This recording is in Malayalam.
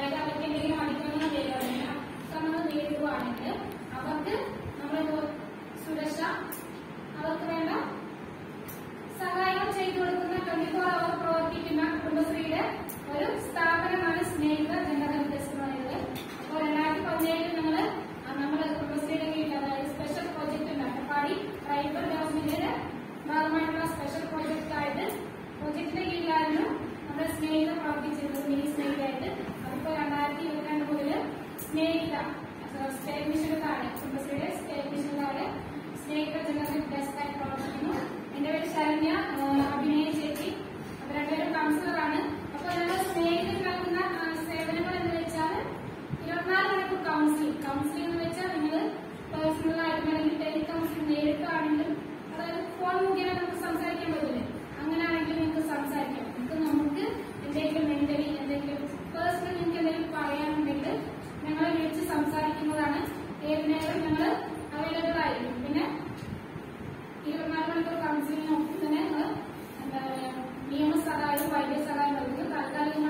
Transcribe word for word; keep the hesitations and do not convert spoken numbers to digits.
അതായത് അവർക്ക് എന്തെങ്കിലും അടിക്കുന്ന വേദന നമ്മൾ നേരിടുകയാണെങ്കിൽ അവർക്ക് നമ്മൾ സുരക്ഷ അവർക്ക് വേണ്ട സഹായം ചെയ്തു കൊടുക്കുന്ന ട്വന്റി ഫോർ അവർ പ്രവർത്തിക്കുന്ന കുടുംബശ്രീയുടെ ഒരു സ്ഥാപനമാണ് സ്നേഹിത ജനത ട്രസ്റ്റ് എന്ന് പറയുന്നത്. അപ്പോൾ രണ്ടായിരത്തി പതിനേഴിൽ ഞങ്ങള് നമ്മുടെ കുടുംബശ്രീയുടെ കീഴിൽ അതായത് സ്പെഷ്യൽ പ്രോജക്ട് ഉണ്ട്. അട്ടപ്പാടി ട്രൈബൽ ഡെവലപ്മെന്റിന്റെ ഭാഗമായിട്ടുള്ള സ്പെഷ്യൽ പ്രോജക്റ്റ് ആയിട്ട് പ്രോജക്ടിന്റെ കീഴിലായിരുന്നു നമ്മുടെ സ്നേഹിത പ്രവർത്തിച്ചിരുന്നത്, മിനി സ്നേഹിതയായിട്ട്. അതിപ്പോ രണ്ടായിരത്തി ഇരുപത്തിരണ്ട് മുതൽ സ്നേഹിത സ്റ്റേറ്റ് മിഷന് താഴെ കുടുംബശ്രീയുടെ സ്റ്റേറ്റ് മിഷന് താഴെ സ്നേഹിത ജനത ഡെസ്ക് ആയി പ്രവർത്തിക്കുന്നു. എന്റെ പേര് ശരണ്യ, അഭിനയ ചേച്ചി. അപ്പൊ രണ്ടുപേരും കൗൺസിലറാണ്. അപ്പൊ ഞങ്ങൾ സ്നേഹിതത്തിൽ നൽകുന്ന സേവനങ്ങൾ എന്ന് വെച്ചാൽ ഇരുപത്തിനാല് മണിക്കൂർ കൗൺസിലിംഗ്. കൗൺസിലിംഗ് എന്ന് വെച്ചാൽ നിങ്ങൾ പേഴ്സണൽ ആയിട്ട് അല്ലെങ്കിൽ ടെലി കൗൺസിലിംഗ് നേരിട്ടാണെങ്കിലും അതായത് ഫോൺ മുഖേന നമുക്ക് സംസാരിക്കാൻ പറ്റില്ലേ, അങ്ങനെയാണെങ്കിലും നിങ്ങൾക്ക് സംസാരിക്കാം. നിങ്ങൾക്ക് നമുക്ക് എന്തെങ്കിലും മെന്റലി എന്തെങ്കിലും പേഴ്സണൽ നിങ്ങൾക്ക് എന്തെങ്കിലും പറയാനുണ്ടെങ്കിൽ ഞങ്ങളെ വിളിച്ച് സംസാരിക്കുന്നതാണ്. ഏത് നേരം ഞങ്ങൾ അവൈലബിൾ ആയിരിക്കും. പിന്നെ ഇരുപത്തിനാല് മണിക്കൂർ കൗൺസിലിംഗിനൊപ്പം തന്നെ ഞങ്ങൾ എന്താ പറയുക നിയമസഹായവും വൈദ്യസഹായം നൽകുന്നു. താൽക്കാലികമായി